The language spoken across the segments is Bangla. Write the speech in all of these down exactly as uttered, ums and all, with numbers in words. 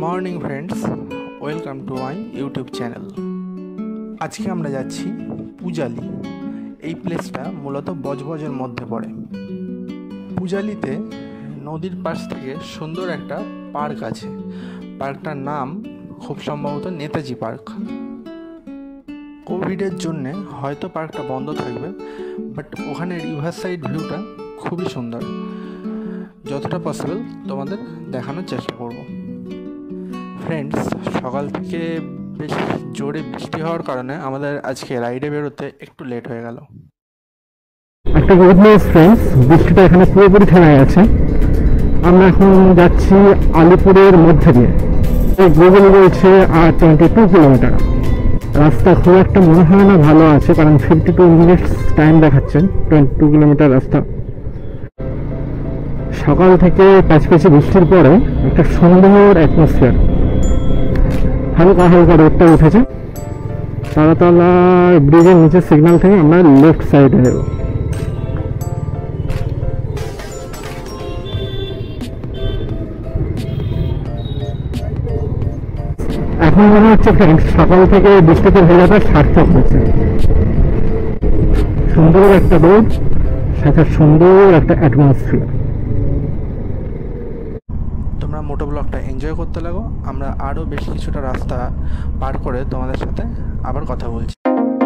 Morning friends, welcome to my YouTube channel. আজকে আমরা যাচ্ছি পূজালি। এই প্লেসটা মূলত বজবজের মধ্যে পড়ে। পূজালিতে নদীর পাশ থেকে সুন্দর একটা পার্ক আছে। পার্কটার নাম খুব সম্ভবত নেতাজি পার্ক। কোভিডের জন্যে হয়তো পার্কটা বন্ধ থাকবে, বাট ওখানে রিভার সাইড ভিউটা খুবই সুন্দর। যতটা পসিবল তোমাদের দেখানোর চেষ্টা করব। ফ্রেন্ডস, সকাল থেকে বেশ জোরে বৃষ্টি হওয়ার কারণে আমাদের আজকে রাইডে বেরোতে একটু লেট হয়ে গেল। একটা গুড নিউজ ফ্রেন্ডস, বৃষ্টিটা এখানে পুরোপুরি থেমে গেছে। আমরা এখন যাচ্ছি আলিপুরের মধ্যে দিয়ে। গুগল বলছে আর টোয়েন্টি টু কিলোমিটার। রাস্তা খুব একটা মনে হয় না ভালো আছে, কারণ ফিফটি টু মিনিটস টাইম দেখাচ্ছে। টোয়েন্টি টু কিলোমিটার রাস্তা। সকাল থেকে প্যাচপ্যাচি বৃষ্টির পরে একটা সুন্দর অ্যাটমসফিয়ার, হালকা হালকা রোদটা উঠেছে। তারাতলা ব্রিজের নিচে সিগন্যাল থেকে আমরা লেফট সাইডে যাব। এখন মনে হচ্ছে ফ্রেন্ডস সকাল থেকে বৃষ্টিতে ভেজাটা সার্থক হয়েছে। সুন্দর একটা রোদ, সাথে সুন্দর একটা অ্যাটমসফিয়ার। তোমরা মোটো ব্লগটা এনজয় করতে লাগো। আমরা আরও বেশ কিছুটা রাস্তা পার করে তোমাদের সাথে আবার কথা বলছি।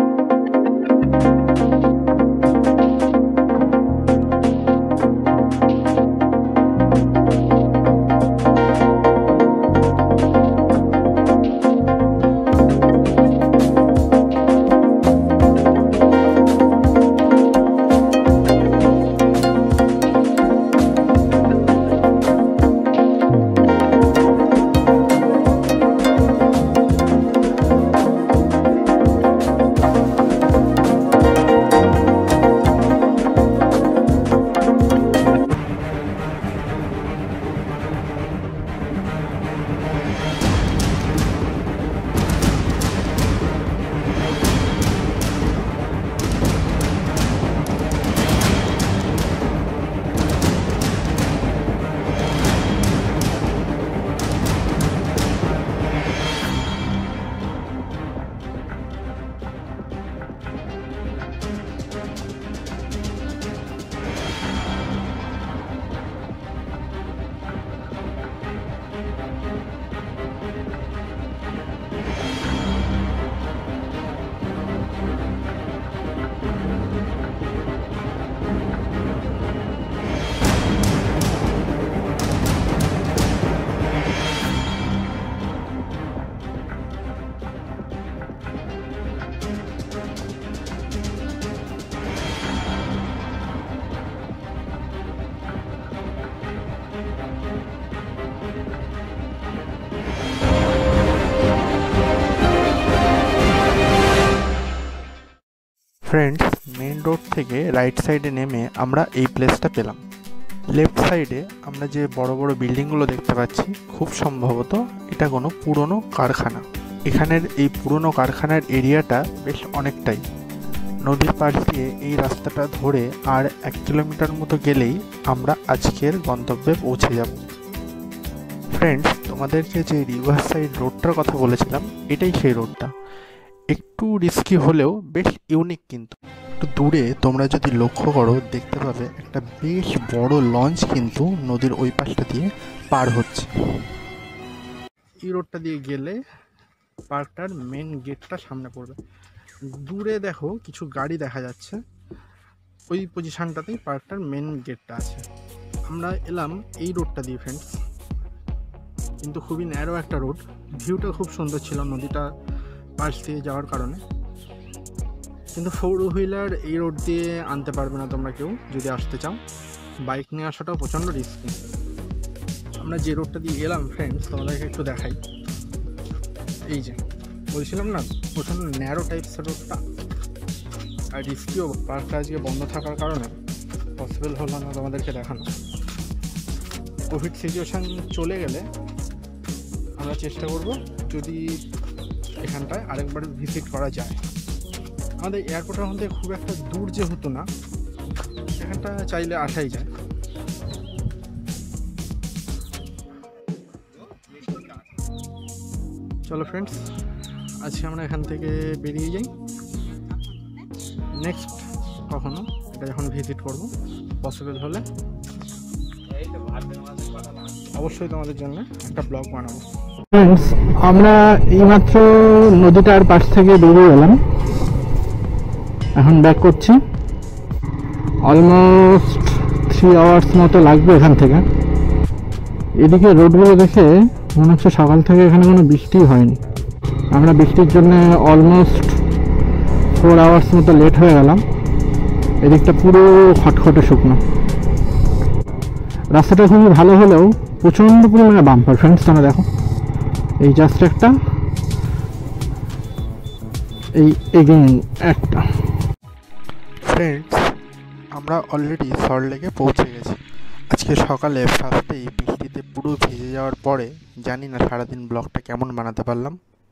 ফ্রেন্ডস, মেন রোড থেকে রাইট সাইডে নেমে আমরা এই প্লেসটা পেলাম। লেফট সাইডে আমরা যে বড় বড় বিল্ডিংগুলো দেখতে পাচ্ছি, খুব সম্ভবত এটা কোনো পুরনো কারখানা। এখানের এই পুরনো কারখানার এরিয়াটা বেশ অনেকটাই। নদীর পাশ দিয়ে এই রাস্তাটা ধরে আর এক কিলোমিটার মতো গেলেই আমরা আজকের গন্তব্যে পৌঁছে যাব। ফ্রেন্ডস, তোমাদেরকে যে রিভার সাইড রোডটার কথা বলেছিলাম, এটাই সেই রোডটা। একটু রিস্কি হলেও বেশ ইউনিক। কিন্তু একটু দূরে তোমরা যদি লক্ষ্য করো, দেখতে পাবে একটা বেশ বড় লঞ্চ কিন্তু নদীর ওই পাশটা দিয়ে পার হচ্ছে। এই রোডটা দিয়ে গেলে পার্কটার মেন গেটটা সামনে পড়বে। দূরে দেখো কিছু গাড়ি দেখা যাচ্ছে, ওই পজিশনটাতেই পার্কটার মেন গেটটা আছে। আমরা এলাম এই রোডটা দিয়ে ফ্রেন্ডস, কিন্তু খুবই ন্যারো একটা রোড। ভিউটা খুব সুন্দর ছিল নদীটা পাশ দিয়ে যাওয়ার কারণে। কিন্তু ফোর হুইলার এই রোড দিয়ে আনতে পারবে না তোমরা কেউ যদি আসতে চাও। বাইক নিয়ে আসাটাও প্রচণ্ড রিস্কি। আমরা যে রোডটা দিয়ে এলাম ফ্রেন্ডস, তোমাদেরকে একটু দেখাই। এই যে বলছিলাম না, প্রচণ্ড ন্যারো টাইপসের রোডটা, আর রিস্কিও। পার্কটা আজকে বন্ধ থাকার কারণে পসিবল হলো না তোমাদেরকে দেখানো। কোভিড সিচুয়েশান চলে গেলে আমরা চেষ্টা করব যদি এখানটায় আরেকবার ভিজিট করা যায়। আমাদের এয়ারপোর্টের মধ্যে খুব একটা দূর যেহেতু না, এখানটা চাইলে আসাই যায়। চলো ফ্রেন্ডস, আজকে আমরা এখান থেকে বেরিয়ে যাই। নেক্সট কখনো এটা যখন ভিজিট করব পসিবল হলে অবশ্যই তোমাদের জন্য একটা ব্লগ বানাবো। ফ্রেন্ডস, আমরা এইমাত্র নদীটার পাশ থেকে বেরিয়ে এলাম, এখন ব্যাক করছি। অলমোস্ট থ্রি আওয়ার্স মতো লাগবে এখান থেকে। এদিকে রোডগুলো দেখে মনে হচ্ছে সকাল থেকে এখানে কোনো বৃষ্টি হয়নি। আমরা বৃষ্টির জন্য অলমোস্ট ফোর আওয়ার্স মতো লেট হয়ে গেলাম। এদিকটা পুরো খটখটে শুকনো। রাস্তাটা খুবই ভালো হলেও প্রচণ্ড পরিমাণে বাম্পার। ফ্রেন্ডস, তোমরা দেখো, এই জাস্ট একটা, এই এগেইন একটা। ফ্রেন্ডস, আমরা অলরেডি সল্টলেকে পৌঁছে গেছি। আজকে সকালে ফার্স্টেই বৃষ্টিতে পুরো ভিজে যাওয়ার পরে জানি না সারাদিন ব্লগটা কেমন বানাতে পারলাম।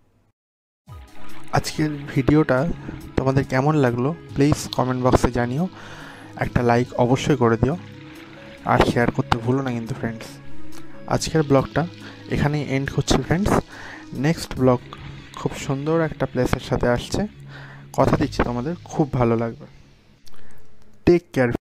আজকের ভিডিওটা তোমাদের কেমন লাগলো প্লিজ কমেন্ট বক্সে জানিও। একটা লাইক অবশ্যই করে দিও আর শেয়ার করতে ভুলো না কিন্তু ফ্রেন্ডস। আজকের ব্লগটা এখানেই এন্ড করছি ফ্রেন্ডস। নেক্সট ব্লগ খুব সুন্দর একটা প্লেসের সাথে আসছে, কথা দিচ্ছি তোমাদের খুব ভালো লাগবে। Take care.